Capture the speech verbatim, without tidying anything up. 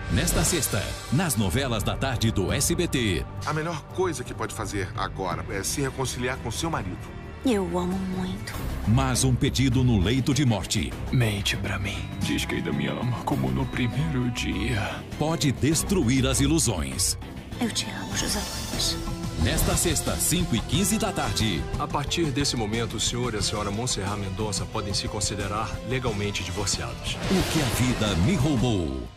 Nesta sexta, nas novelas da tarde do S B T. A melhor coisa que pode fazer agora é se reconciliar com seu marido. Eu o amo muito. Mas um pedido no leito de morte. Mente pra mim. Diz que ainda me ama, como no primeiro dia. Pode destruir as ilusões. Eu te amo, José Luiz. Nesta sexta, cinco e quinze da tarde. A partir desse momento, o senhor e a senhora Montserrat Mendonça podem se considerar legalmente divorciados. O que a vida me roubou.